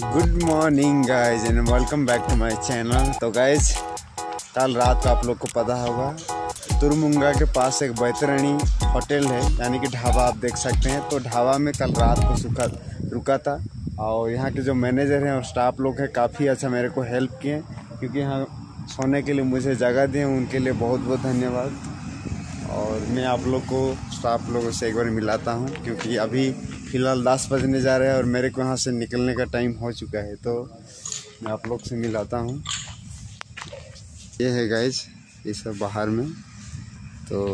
Good morning guys and welcome back to my channel. तो guys कल रात को आप लोग को पता होगा तुरमुंगा के पास एक बैतरणी होटल है यानी कि ढाबा आप देख सकते हैं। तो ढाबा में कल रात को रुका था और यहाँ के जो मैनेजर हैं और स्टाफ लोग हैं काफ़ी अच्छा मेरे को हेल्प किए क्योंकि यहाँ सोने के लिए मुझे जगह दिए, उनके लिए बहुत बहुत धन्यवाद। और मैं आप लोग को स्टाफ लोगों से एक बार मिलाता हूँ क्योंकि अभी फ़िलहाल 10 बजने जा रहे हैं और मेरे को यहाँ से निकलने का टाइम हो चुका है। तो मैं आप लोग से मिलाता हूँ। ये है गाइज, ये सब बाहर में। तो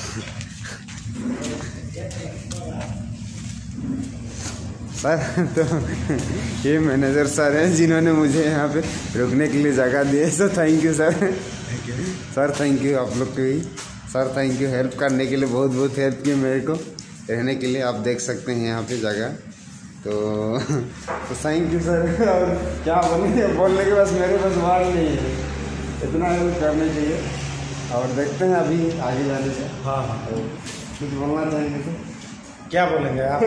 सर तो ये मैनेजर सर हैं जिन्होंने मुझे यहाँ पे रुकने के लिए जगह दी है। So thank you sir. Sir thank you आप लोग को भी। सर थैंक यू हेल्प करने के लिए, बहुत बहुत हेल्प की मेरे को रहने के लिए। आप देख सकते हैं यहाँ पे जगह। तो थैंक यू सर। और क्या बोलने के बस मेरे पास वर्ड नहीं है, इतना हेल्प करना चाहिए। और देखते हैं अभी आगे जाने से। हाँ तो कुछ बोलना चाहेंगे तो क्या बोलेंगे आप?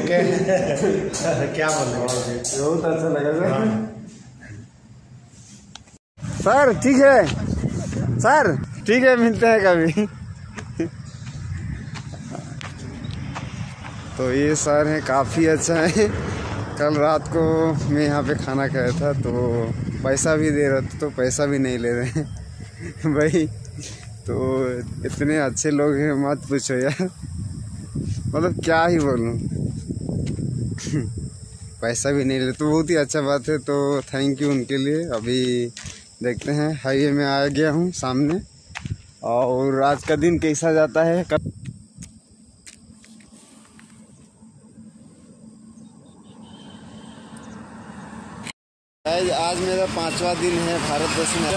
क्या बोलेंगे? बहुत अच्छा लगा सर। सर ठीक है, सर ठीक है, मिलते हैं कभी। तो ये सर हैं, काफ़ी अच्छा है। कल रात को मैं यहाँ पे खाना खाया था तो पैसा भी दे रहा था, तो पैसा भी नहीं ले रहे हैं भाई। तो इतने अच्छे लोग हैं मत पूछो यार, मतलब क्या ही बोलूँ। पैसा भी नहीं ले तो बहुत ही अच्छा बात है। तो थैंक यू उनके लिए। अभी देखते हैं, हाईवे में आ गया हूँ सामने और आज का दिन कैसा जाता है। आज मेरा 5वां दिन है भारत वर्ष में।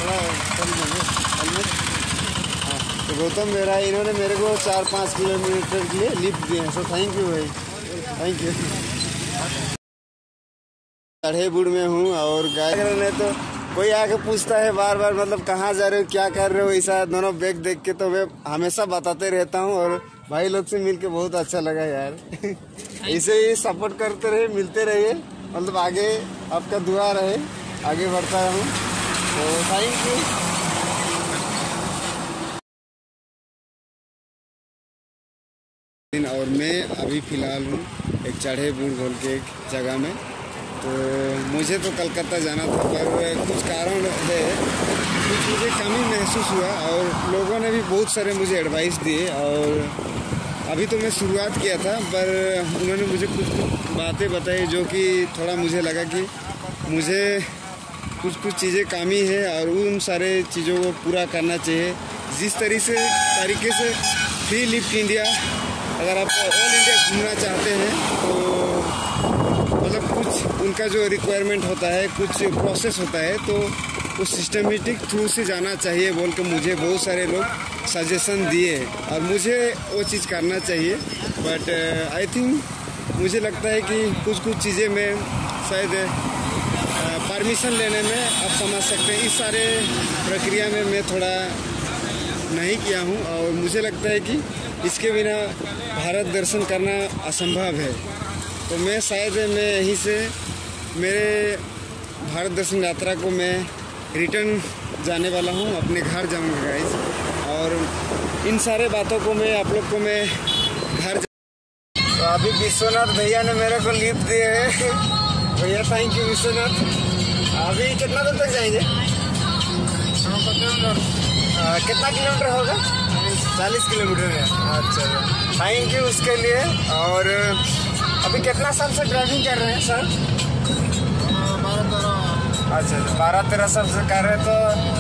तो गौतम मेरा इन्होंने मेरे को 4-5 किलोमीटर के लिए लिफ्ट दिए हैं। सो थैंक यू भाई, थैंक यू। चढ़ेबुड़ में हूँ और गाय तो कोई आके पूछता है बार बार, मतलब कहाँ जा रहे हो, क्या कर रहे हो, ऐसा दोनों बैग देख के तो मैं हमेशा बताते रहता हूँ। और भाई लोग से मिलके बहुत अच्छा लगा यार। ऐसे ही सपोर्ट करते रहे, मिलते रहिए, मतलब आगे आपका दुआ रहे, आगे बढ़ता रहूँ। तो थैंक यू। और मैं अभी फ़िलहाल हूँ एक चढ़ेबुड़ बोल के एक जगह में। तो मुझे तो कलकत्ता जाना था पर कुछ कारण है, कुछ मुझे कमी महसूस हुआ और लोगों ने भी बहुत सारे मुझे एडवाइस दिए। और अभी तो मैं शुरुआत किया था पर उन्होंने मुझे कुछ बातें बताई जो कि थोड़ा मुझे लगा कि मुझे कुछ चीज़ें कमी है और उन सारे चीज़ों को पूरा करना चाहिए। जिस तरीके से फ्री लिफ्ट इंडिया, अगर आप ऑल इंडिया घूमना चाहते हैं तो मतलब कुछ उनका जो रिक्वायरमेंट होता है, कुछ प्रोसेस होता है, तो उस सिस्टमेटिक थ्रू से जाना चाहिए बोल के मुझे बहुत सारे लोग सजेशन दिए और मुझे वो चीज़ करना चाहिए। बट आई थिंक मुझे लगता है कि कुछ चीज़ें में शायद परमिशन लेने में आप समझ सकते हैं, इस सारे प्रक्रिया में मैं थोड़ा नहीं किया हूँ और मुझे लगता है कि इसके बिना भारत दर्शन करना असंभव है। तो मैं यहीं से मेरे भारत दर्शन यात्रा को मैं रिटर्न जाने वाला हूँ, अपने घर जाऊँगा गाइस। और इन सारे बातों को मैं आप लोग को मैं घर तो अभी विश्वनाथ भैया ने मेरे को लिफ्ट दिए है। भैया थैंक यू विश्वनाथ। अभी कितना दूर तक जाएंगे? कितना किलोमीटर होगा? 40 किलोमीटर है। अच्छा, थैंक यू उसके लिए। और अभी कितना साल से ड्राइविंग कर रहे हैं सर? 12-13। अच्छा, 12-13 साल से कर रहे हैं। तो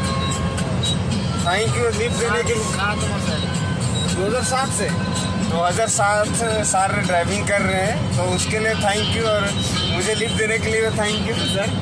थैंक यू लिफ्ट देने के लिए। 2007 से 2007 साल ड्राइविंग कर रहे हैं, तो उसके लिए थैंक यू। और मुझे लिफ्ट देने के लिए थैंक यू सर।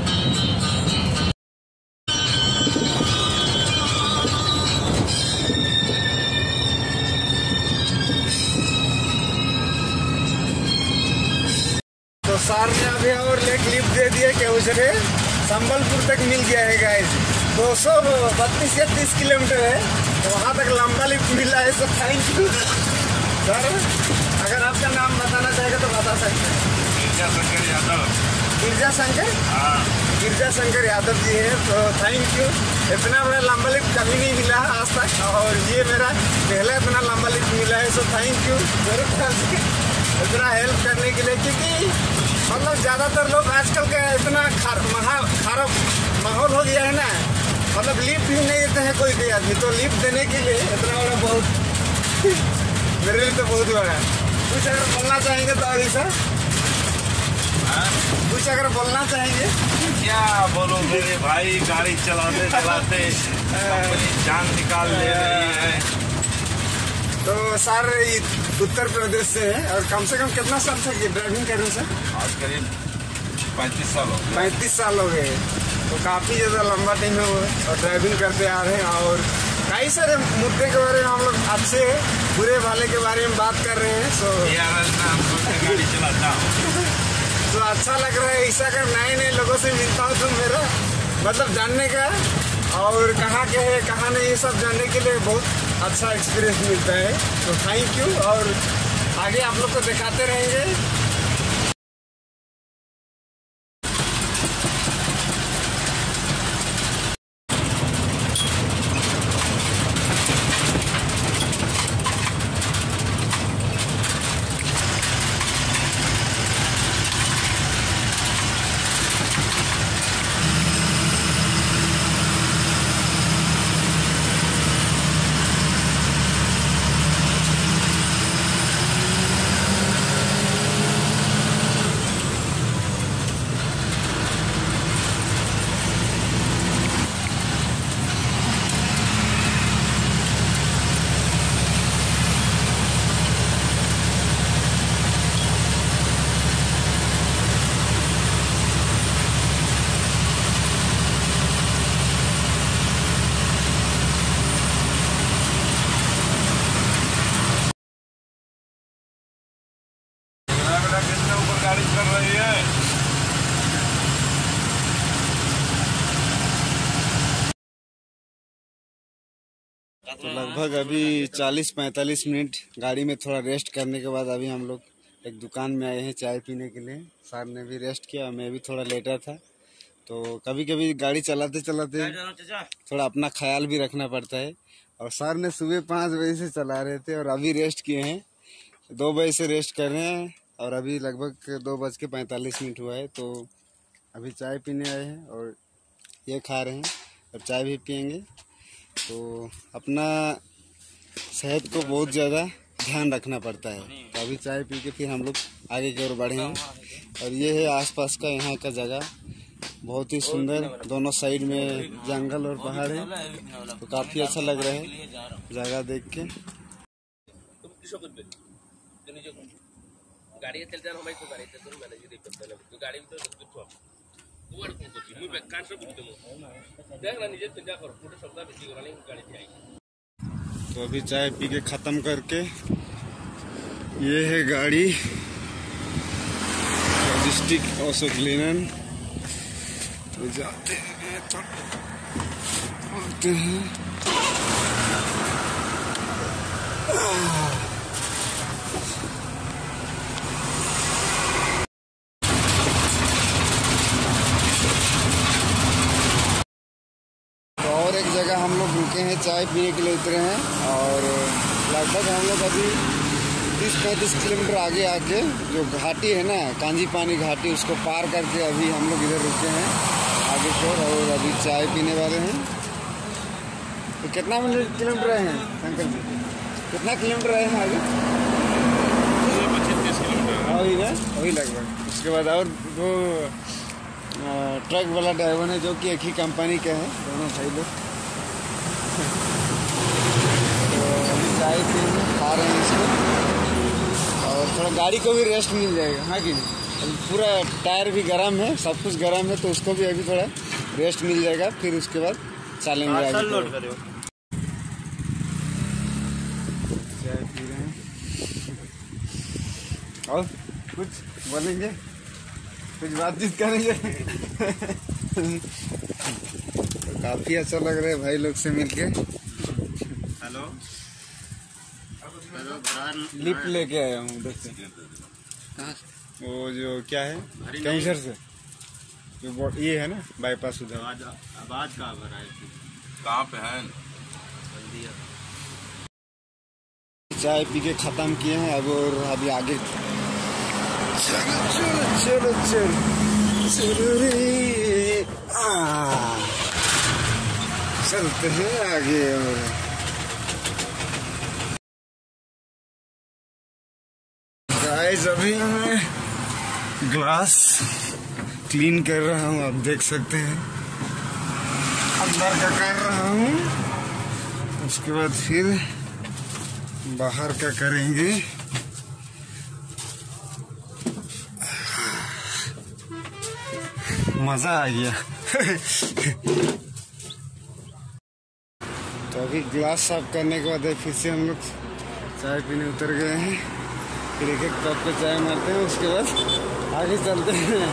तो सर ने अभी और एक लिफ्ट दे दिया कि उस जगह संबलपुर तक मिल गया है गाइस। 232 या 30 किलोमीटर है, तो वहाँ तक लंबा लिफ्ट मिला है। तो थैंक यू सर। अगर आपका नाम बताना चाहेगा तो बता सकते हैं। यादव। गिरजा शंकर यादव जी हैं। तो थैंक यू। इतना बड़ा लंबा लिफ्ट कभी नहीं मिला आज तक, और ये मेरा पहला इतना लंबा लिफ्ट मिला है। सो थैंक यू मेरे ख्याल से इतना हेल्प करने के लिए, क्योंकि मतलब ज़्यादातर लोग आजकल का इतना खराब माहौल हो गया है ना, मतलब लिफ्ट भी नहीं देते हैं कोई भी आदमी। तो लिफ्ट देने के लिए इतना बड़ा बहुत मेरे लिए तो बहुत बड़ा है। कुछ अगर बोलना चाहेंगे तो अभी सर, कुछ अगर बोलना चाहेंगे? क्या बोलो मेरे भाई, गाड़ी चलाते चलाते जान निकाल ले रही है। तो सर उत्तर प्रदेश से है, और कम से कम कितना साल से ड्राइविंग कर रहे हैं सर? आज करीब 35 साल हो गए। 35 साल हो गए। तो काफ़ी ज़्यादा लंबा टाइम है वो, और ड्राइविंग करते आ रहे हैं। और कई सारे मुद्दे के बारे में हम लोग अच्छे बुरे वाले के बारे में बात कर रहे हैं। सो गाड़ी चलाता हूँ तो अच्छा लग रहा है। ऐसा अगर नए नए लोगों से मिलता हूँ तो मेरा मतलब जानने का, और कहाँ के है कहाँ नहीं, ये सब जानने के लिए बहुत अच्छा एक्सपीरियंस मिलता है। तो थैंक यू, और आगे आप लोग को दिखाते रहेंगे। कितने ऊपर गाड़ी चल रही है। तो लगभग अभी 40-45 मिनट गाड़ी में थोड़ा रेस्ट करने के बाद अभी हम लोग एक दुकान में आए हैं चाय पीने के लिए। सर ने भी रेस्ट किया, मैं भी थोड़ा लेटा था। तो कभी कभी गाड़ी चलाते चलाते थोड़ा अपना ख्याल भी रखना पड़ता है। और सर ने सुबह 5 बजे से चला रहे थे, और अभी रेस्ट किए हैं, 2 बजे से रेस्ट कर रहे हैं, और अभी लगभग 2:45 हुआ है। तो अभी चाय पीने आए हैं, और ये खा रहे हैं, और चाय भी पियेंगे। तो अपना सेहत को बहुत ज़्यादा ध्यान रखना पड़ता है। तो अभी चाय पी के फिर हम लोग आगे की ओर बढ़ेंगे। और ये है आसपास का यहाँ का जगह, बहुत ही सुंदर, दोनों साइड में जंगल और पहाड़ है। तो काफ़ी अच्छा लग रहा है जगह देख के। गाड़ी चलते हम को गाड़ी चलते मैनेज दे करते हैं तो गाड़ी तो कुछ वो और कौन करती मैं बैक से बुझते हूं देख ना निजे चिंता करो पूरे शब्द बिजी कराने गाड़ी से आई। तो अभी चाय पी के ख़त्म करके ये है गाड़ी, डिस्ट्रिक्ट अशोक लेलन। तो जाते हैं तो आते हैं। और एक जगह हम लोग रुके हैं, चाय पीने के लिए उतरे हैं, और लगभग हम लोग अभी 30-35 किलोमीटर आगे आके जो घाटी है ना, कांजी पानी घाटी, उसको पार करके अभी हम लोग इधर रुके हैं आगे की ओर, और अभी चाय पीने वाले हैं। तो कितना किलोमीटर आए हैं शंकर जी? कितना किलोमीटर आए हैं आगे? 25-30 किलोमीटर वही लगभग। उसके बाद और वो ट्रक वाला ड्राइवर है जो कि एक ही कंपनी का है, दोनों भाई लोग। तो अभी चाय पी खा रहे हैं इसको, और थोड़ा गाड़ी को भी रेस्ट मिल जाएगा, हाँ कि नहीं? अभी पूरा टायर भी गर्म है, सब कुछ गर्म है, तो उसको भी अभी थोड़ा रेस्ट मिल जाएगा, फिर उसके बाद चलेंगे आगे। चाय पी रहे हैं, और कुछ बोलेंगे, कुछ बातचीत करेंगे। तो काफी अच्छा लग रहा है भाई लोग से मिलके। हेलो लिफ्ट लेके आया हूँ उधर से। वो जो क्या है कैंसर से ये है ना बाईपास उधर। आवाज कहाँ पर आई थी? कहाँ पे है? चाय पी के खत्म किए हैं अब, और अभी आगे चलो चलो चलो चलो चलो रे, चलते हैं आगे। और गाइस अभी मैं ग्लास क्लीन कर रहा हूँ, आप देख सकते हैं अंदर का कर रहा हूँ, उसके बाद फिर बाहर का करेंगे। मजा आ गया। तो अभी ग्लास साफ करने के बाद फिर से हम लोग चाय पीने उतर गए हैं, फिर एक एक कप पे चाय मारते हैं, उसके बाद आगे चलते हैं।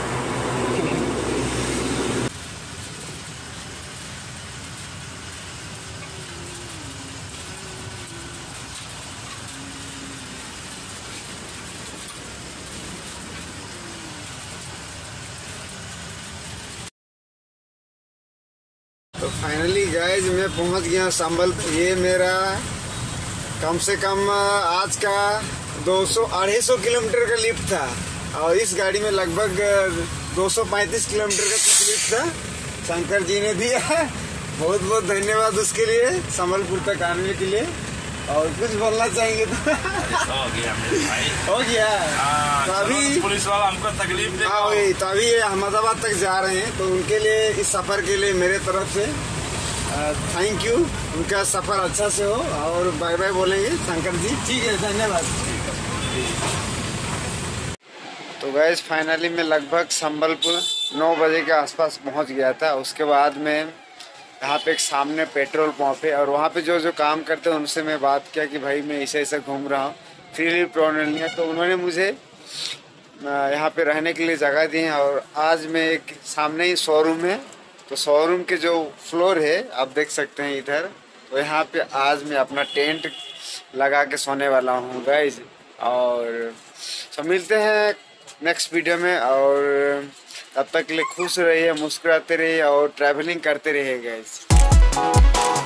तो फाइनली गाइस मैं पहुंच गया संभल। ये मेरा कम से कम आज का 200-250 किलोमीटर का लिफ्ट था, और इस गाड़ी में लगभग 235 किलोमीटर का कुछ लिफ्ट था। शंकर जी ने दिया, बहुत बहुत धन्यवाद उसके लिए, संबलपुर तक आने के लिए। और कुछ बोलना चाहेंगे तो? हो गया मेरे भाई, हो गया। तो चलो, अभी पुलिस वाला हमको तकलीफ दे। हाँ वही, तो अभी ये अहमदाबाद तक जा रहे हैं, तो उनके लिए इस सफर के लिए मेरे तरफ से थैंक यू। उनका सफर अच्छा से हो, और बाय बाय बोलेंगे शंकर जी। ठीक है, धन्यवाद। तो गैस फाइनली मैं लगभग संबलपुर 9 बजे के आसपास पहुंच गया था। उसके बाद में यहाँ पे एक सामने पेट्रोल पंप है, और वहाँ पे जो जो काम करते हैं उनसे मैं बात किया कि भाई मैं ऐसे ऐसे घूम रहा हूँ, फ्रीली प्रॉब्लम नहीं है। तो उन्होंने मुझे यहाँ पे रहने के लिए जगह दी है। और आज मैं एक सामने ही शोरूम है, तो शोरूम के जो फ्लोर है आप देख सकते हैं इधर, तो यहाँ पे आज मैं अपना टेंट लगा के सोने वाला हूँ गाइज। और तो मिलते हैं नेक्स्ट वीडियो में, और तब तक के लिए खुश रहिए, मुस्कुराते रहिए और ट्रैवलिंग करते रहिए गाइज।